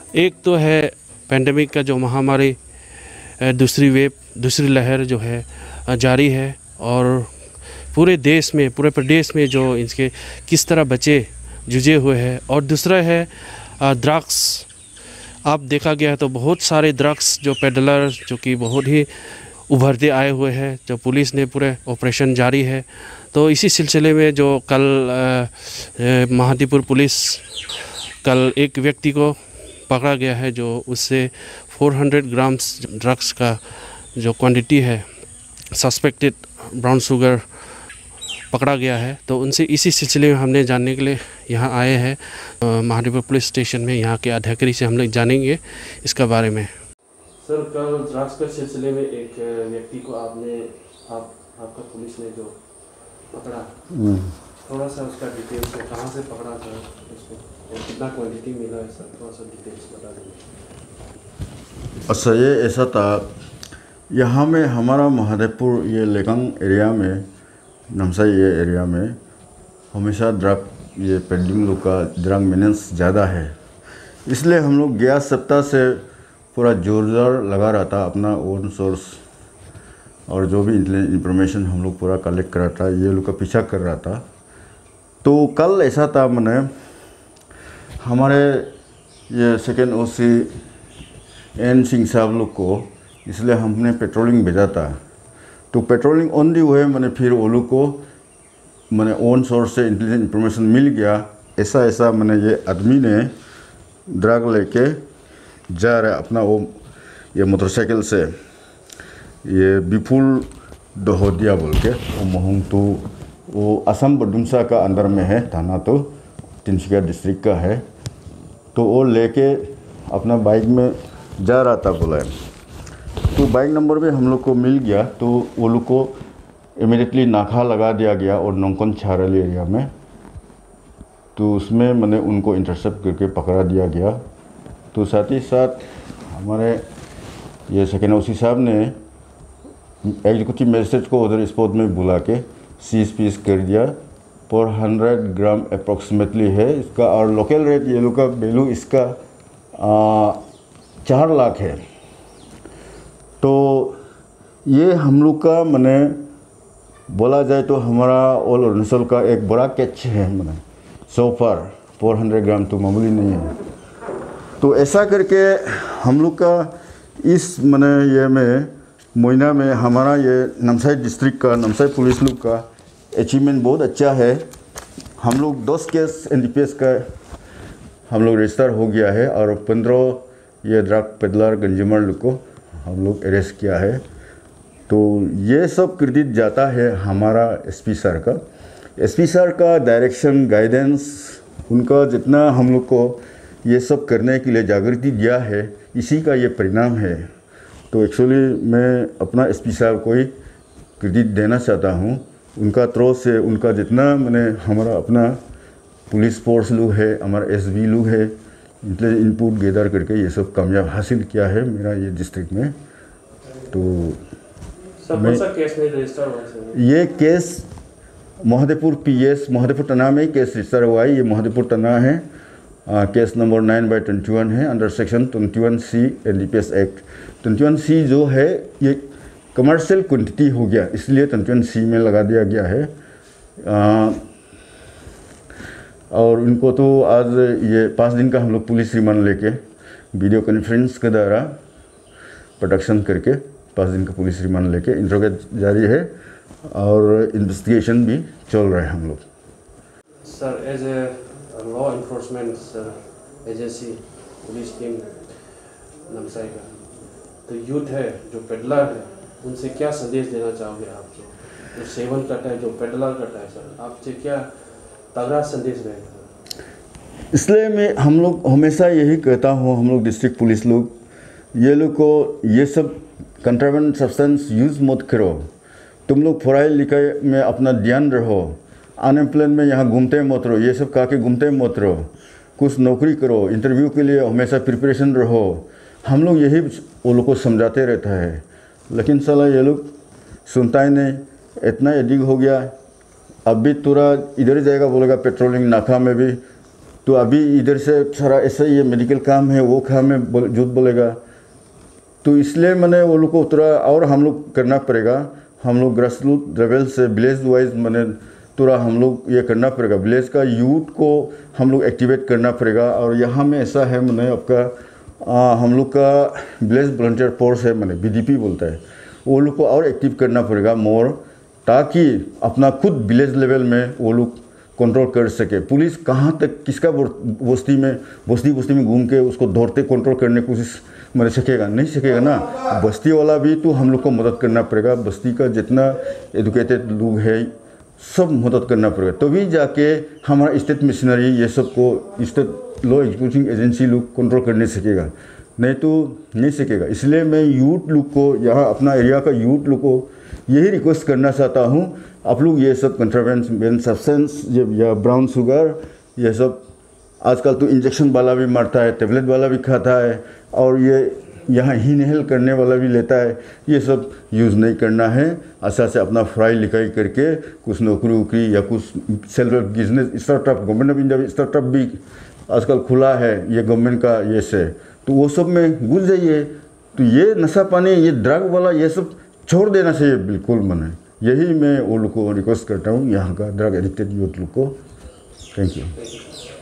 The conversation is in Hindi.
एक तो है पेंडेमिक का जो महामारी, दूसरी वेव, दूसरी लहर जो है जारी है, और पूरे देश में, पूरे प्रदेश में जो इसके किस तरह बच्चे जूझे हुए हैं। और दूसरा है ड्रग्स। आप देखा गया तो बहुत सारे ड्रग्स जो पेडलर जो कि बहुत ही उभरते आए हुए हैं, जो पुलिस ने पूरे ऑपरेशन जारी है। तो इसी सिलसिले में जो कल महादीपुर पुलिस कल एक व्यक्ति को पकड़ा गया है, जो उससे 400 ग्राम्स ड्रग्स का जो क्वांटिटी है, सस्पेक्टेड ब्राउन शुगर पकड़ा गया है। तो उनसे इसी सिलसिले में हमने जानने के लिए यहाँ आए हैं महादीपुर पुलिस स्टेशन में। यहाँ के अधिकारी से हम लोग जानेंगे इसका बारे में। सर, कल ड्रग्स के सिलसिले में एक व्यक्ति को आपका पुलिस ने जो पकड़ा, थोड़ा सा उसका डिटेल्स है, कहाँ से पकड़ा था उसको और कितना क्वांटिटी मिला है सर, थोड़ा सा डिटेल्स बता देंगे। अच्छा, ये ऐसा था, यहाँ में हमारा महादेवपुर ये लेकांग एरिया में, नमसाई ये एरिया में हमेशा ड्रग ये पेंडिंग लोग का ड्रग मेनेंस ज़्यादा है। इसलिए हम लोग गया सप्ताह से पूरा जोर लगा रहा था अपना ओन सोर्स, और जो भी इंफॉर्मेशन हम लोग पूरा कलेक्ट कर रहा था, ये लोग का पीछा कर रहा था। तो कल ऐसा था, मैंने हमारे ये सेकेंड ओसी एन सिंह साहब लोग को, इसलिए हमने पेट्रोलिंग भेजा था। तो पेट्रोलिंग ऑन दी हुए मैंने फिर वो लोग को मैंने ओन सोर्स से इंटेलिजेंट इंफॉर्मेशन मिल गया, ऐसा मैंने ये आदमी ने ड्रग लेके जा रहा है अपना वो ये मोटरसाइकिल से, ये विपुल दहोदिया बोल के, वो मोहंग तो वो असम बडुमसा का अंदर में है, थाना तो तिनसुकिया डिस्ट्रिक्ट का है। तो वो लेके अपना बाइक में जा रहा था बोला है। तो बाइक नंबर भी हम लोग को मिल गया, तो वो लोग को इमीडिएटली नाका लगा दिया गया और नोंगकोन छारली एरिया में। तो उसमें मैंने उनको इंटरसेप्ट करके पकड़ा दिया गया। तो साथ ही साथ हमारे ये सेकेंड ओसी साहब ने एग्जीक्यूटिव मजिस्ट्रेट को उधर स्पॉट में बुला के सीज पीस कर दिया। 400 ग्राम अप्रॉक्सीमेटली है इसका, और लोकल रेट ये लोग का वैल्यू इसका 4 लाख है। तो ये हम लोग का मैंने बोला जाए तो हमारा ऑल अरुणाचल का एक बड़ा कैच है। मैंने सो फार 400 ग्राम तो मामूली नहीं है। तो ऐसा करके हम लोग का इस मैंने ये में महीना में हमारा ये नमसाई डिस्ट्रिक्ट का, नमसाई पुलिस लोग का अचीवमेंट बहुत अच्छा है। हम लोग 10 केस NDPS का हम लोग रजिस्टर हो गया है, और 15 ये ड्रग पेडलर कंज्यूमर लोग को हम लोग अरेस्ट किया है। तो ये सब क्रेडिट जाता है हमारा SP सर का। SP सर का डायरेक्शन, गाइडेंस, उनका जितना हम लोग को ये सब करने के लिए जागृति दिया है, इसी का ये परिणाम है। तो एक्चुअली मैं अपना SP साहब को ही क्रेडिट देना चाहता हूँ। उनका थ्रू से उनका जितना मैंने हमारा अपना पुलिस फोर्स लोग है, हमारा SB लोग है, इनपुट गैदर करके ये सब कामयाब हासिल किया है मेरा ये डिस्ट्रिक्ट में। तो कौन सा केस में रजिस्टर हुआ? ये केस महादेवपुर PS महादेवपुर टना में ही केस रजिस्टर हुआ है। ये महादेवपुर टना है, केस नंबर 9/21 है, under section 21C NDPS act. 21C जो है ये कमर्शियल क्वांटिटी हो गया, इसलिए 21C में लगा दिया गया है। और उनको तो आज ये 5 दिन का हम लोग पुलिस रिमांड लेके वीडियो कॉन्फ्रेंस के द्वारा प्रोडक्शन करके 5 दिन का पुलिस रिमांड लेके इंट्रोगेट जारी है, और इन्वेस्टिगेशन भी चल रहा है हम लोग। Sir, as a law enforcement agency police team Namsai का, तो यूथ है जो पेडलर है, उनसे क्या संदेश देना चाहोगे आप? जो सेवन करता है, जो पेडलर करता है, सर आपसे क्या तगड़ा संदेश रहेगा? इसलिए मैं हम लोग हमेशा यही कहता हूँ, हम लोग डिस्ट्रिक्ट पुलिस लोग, ये लोग को ये सब कंट्राबेंड सब्सटेंस यूज़ मत करो। तुम लोग पढ़ाई लिखाई में अपना ध्यान रहो, अनएम्प्लॉयमेंट में यहाँ घूमते मत रहो, ये सब कहा के घूमते मत रहो, कुछ नौकरी करो, इंटरव्यू के लिए हमेशा प्रिपरेशन रहो। हम लोग यही वो लोग को समझाते रहता है, लेकिन साला ये लोग सुनता ही नहीं, इतना एडिक्ट हो गया। अब भी तुरा इधर ही जाएगा बोलेगा पेट्रोलिंग नाका में भी तो अभी इधर से सारा ऐसा ये मेडिकल काम है, वो काम है, झूठ बोलेगा। तो इसलिए मैंने वो लोग को थोड़ा और हम लोग करना पड़ेगा। हम लोग ग्रास रूट लेवल से विलेज वाइज मैंने थोड़ा हम लोग ये करना पड़ेगा। विलेज का यूथ को हम लोग एक्टिवेट करना पड़ेगा। और यहाँ में ऐसा है मैंने आपका हम लोग का विलेज वॉलंटियर फोर्स है, मैंने BDP बोलता है, वो लोग को और एक्टिव करना पड़ेगा मोर, ताकि अपना खुद विलेज लेवल में वो लोग कंट्रोल कर सके। पुलिस कहाँ तक किसका बस्ती में घूम के उसको दौड़ते कंट्रोल करने की कोशिश मैंने सकेगा, नहीं सकेगा ना। बस्ती वाला भी तो हम लोग को मदद करना पड़ेगा। बस्ती का जितना एजुकेटेड लोग है सब मदद करना पड़ेगा, तभी जाके हमारा स्टेट मिशनरी ये सब को स्टेट लॉ एग्जीक्यूटिंग एजेंसी लोग कंट्रोल करने सकेगा, नहीं तो नहीं सकेगा। इसलिए मैं यूथ लोग को, यहाँ अपना एरिया का यूथ लोग को यही रिक्वेस्ट करना चाहता हूँ, आप लोग ये सब कंट्रावेंस सब्सटेंस या ब्राउन शुगर ये सब आजकल तो इंजेक्शन वाला भी मारता है, टेबलेट वाला भी खाता है, और ये यहाँ इनहेल करने वाला भी लेता है। ये सब यूज़ नहीं करना है। अच्छा से अपना पढ़ाई लिखाई करके कुछ नौकरी वोकरी या कुछ self business startup, government of India startup भी आजकल खुला है ये गवर्नमेंट का ये से, तो वो सब में घुस जाइए। तो ये नशा पानी, ये ड्रग वाला ये सब छोड़ देना चाहिए बिल्कुल। मैंने यही मैं वो लोग को रिक्वेस्ट करता हूँ, यहाँ का ड्रग एडिक्टेड यूथ लोग को। Thank you.